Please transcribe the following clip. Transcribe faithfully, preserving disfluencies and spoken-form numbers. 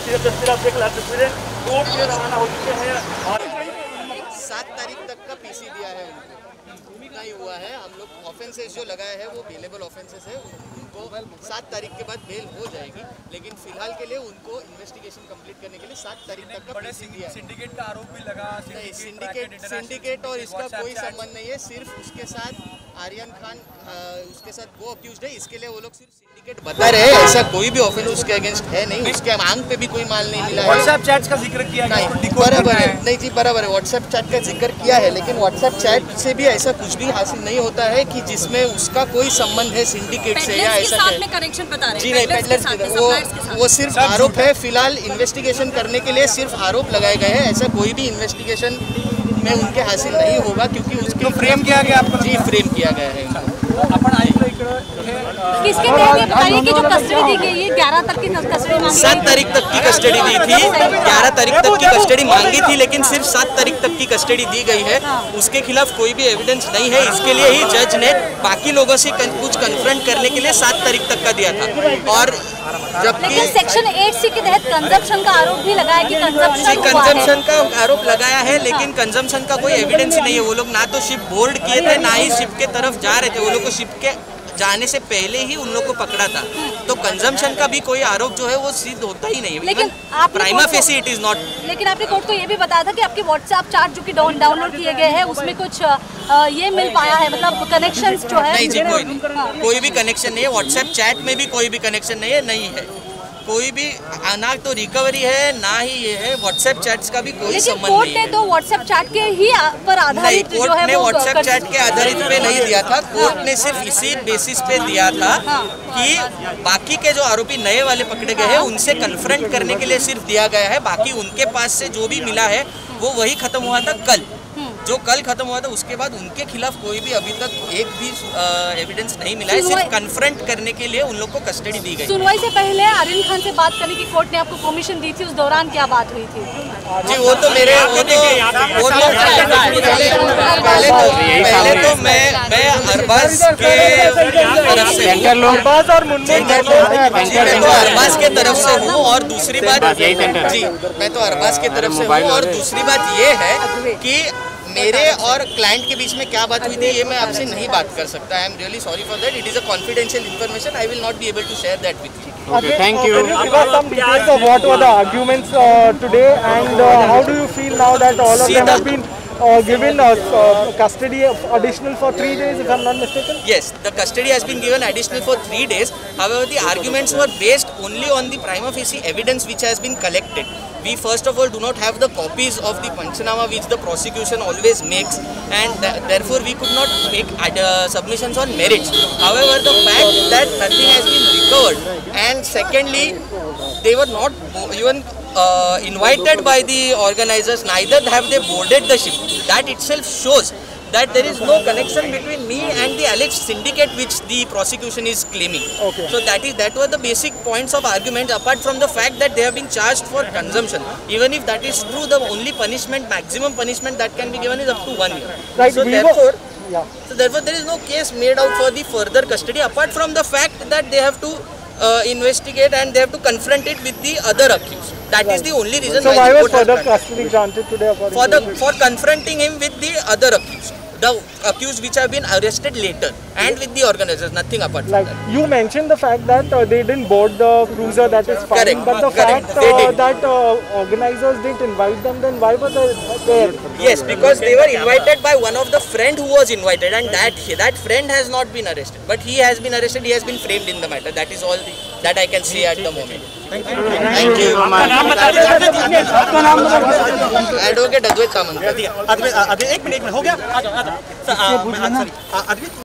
तस्वीर आप देख रहे तस्वीरें कोर्ट से रवाना हो चुके हैं और सात तारीख तक का पीसी दिया है उनको, इतना ही हुआ है। हम लोग ऑफेंसेस जो लगाए हैं वो बेलेबल ऑफेंसेस है, उनको सात तारीख के बाद बेल हो जाएगी, लेकिन फिलहाल के लिए उनको इन्वेस्टिगेशन कंप्लीट करने के लिए सात तारीख तक का पीसी दिया है। सिंडिकेट का आरोप भी लगा। नहीं, सिंडिकेट सिंडिकेट और इसका कोई संबंध नहीं है। सिर्फ उसके साथ आर्यन खान उसके साथ वो अक्यूज्ड है, इसके लिए वो लोग सिर्फ सिंडिकेट बता रहे हैं। ऐसा कोई भी ऑफेंस उसके अगेंस्ट है नहीं, उसके मांग पे भी कोई माल नहीं मिला है। व्हाट्सएप चैट्स का जिक्र किया नहीं, बराबर है। नहीं जी, बराबर है, व्हाट्सएप चैट का जिक्र किया है, लेकिन व्हाट्सएप चैट से भी ऐसा कुछ भी हासिल नहीं होता है कि जिसमें उसका कोई संबंध है सिंडिकेट से या ऐसा कनेक्शन बता रहे हैं। जी नहीं, पेडलर्स के वो वो सिर्फ आरोप है। फिलहाल इन्वेस्टिगेशन करने के लिए सिर्फ आरोप लगाए गए हैं, ऐसा कोई भी इन्वेस्टिगेशन में उनके हासिल नहीं होगा, क्योंकि उसके फ्रेम किया गया आपको। जी, फ्रेम किया गया है। अपन किसके तहत ये बताइए कि जो कस्टडी दी गई है ग्यारह तक की कस्टडी मांगी, सात तारीख तक की कस्टडी दी थी, ग्यारह तारीख तक की कस्टडी मांगी थी, लेकिन सिर्फ सात तारीख तक की कस्टडी दी गई है। उसके खिलाफ कोई भी एविडेंस नहीं है, इसके लिए ही जज ने बाकी लोगों से कुछ कन्फ्रंट करने के लिए सात तारीख तक का दिया था। और जबकि सेक्शन एट सी के तहत कंजम्पशन का आरोप भी लगाया कि कंजम्पशन कंजम्पशन का आरोप लगाया है, लेकिन कंजम्पशन का कोई एविडेंस ही नहीं है। वो लोग ना तो शिप बोर्ड किए थे, ना ही शिप के तरफ जा रहे थे। वो लोग को शिप के जाने से पहले ही उन लोग को पकड़ा था, तो कंजम्पशन का भी कोई आरोप जो है वो सिद्ध होता ही नहीं। लेकिन prima facie it is not. लेकिन आपने कोर्ट को ये भी बताया था कि आपके व्हाट्सएप चैट जो कि डाउनलोड किए गए हैं उसमें कुछ आ, ये मिल पाया है, मतलब कनेक्शंस जो है। नहीं जी, कोई नहीं, कोई भी कनेक्शन नहीं है। व्हाट्सएप चैट में भी कोई भी कनेक्शन नहीं है, नहीं है कोई भी। ना तो रिकवरी है, ना ही ये है। व्हाट्सएप चैट्स का भी कोई संबंध नहीं है। कोर्ट ने तो व्हाट्सएप चैट के ही पर आधारित जो है कोर्ट ने व्हाट्सएप चैट के आधारित पे नहीं दिया था। कोर्ट ने सिर्फ इसी बेसिस पे दिया था कि बाकी के जो आरोपी नए वाले पकड़े गए हैं उनसे कन्फ्रंट करने के लिए सिर्फ दिया गया है। बाकी उनके पास से जो भी मिला है वो वही खत्म हुआ था कल, जो कल खत्म हुआ था। उसके बाद उनके खिलाफ कोई भी अभी तक एक भी एविडेंस नहीं मिला है। सिर्फ कन्फ्रंट करने के लिए उन लोग को कस्टडी दी गई। सुनवाई से पहले आर्यन खान से बात करने की कोर्ट ने आपको परमिशन दी थी, उस दौरान क्या बात हुई थी? जी वो तो मेरे वो तो वो तो पहले पहले तो पहले तो मैं मैं अरबाज के तरफ से अरबाज और मुन्नी मैं तो अरबाज के तरफ से हूँ। और दूसरी बात जी मैं तो अरबाज के तरफ से हूँ। और दूसरी बात ये है कि मेरे और क्लाइंट के बीच में क्या बात हुई थी ये मैं आपसे नहीं बात कर सकता। I am really sorry for that. It is a confidential information. I will not be able to share that with you. Okay, thank you. Can you give us some details of what were the arguments uh, today, and uh, how do you feel now that all of them have been uh, given uh, uh, custody additional for three days, if I'm not mistaken? Yes, the custody has been given additional for three days. However, the arguments were based only on the prima facie evidence which has been collected. We first of all do not have the copies of the Panchanama which the prosecution always makes, and th therefore we could not make uh, submissions on merits. However, the fact that nothing has been recovered, and secondly, they were not even uh, invited by the organizers, neither have they boarded the ship. That itself shows that there is no connection between me and the alleged syndicate which the prosecution is claiming. Okay. So that is that were the basic points of argument, apart from the fact that they have been charged for consumption. Even if that is true, the only punishment, maximum punishment that can be given is up to one year. Right. So we therefore, were, yeah. so therefore there is no case made out for the further custody, apart from the fact that they have to uh, investigate and they have to confront it with the other accused. That right. is the only reason. So why, why the was further custody granted today? For the for confronting him with the other accused. The accused which have been arrested later, and with the organizers, nothing apart from like that. You mentioned the fact that uh, they didn't board the cruiser, that is fine. Correct. But the Correct. fact uh, that uh, organizers didn't invite them, then why were they there? Yes, because they were invited by one of the friend who was invited, and that that friend has not been arrested. But he has been arrested. He has been framed in the matter. That is all the, that I can say at the moment. Thank you. Thank you. Advocate Advait Samant. एक minute में हो गया।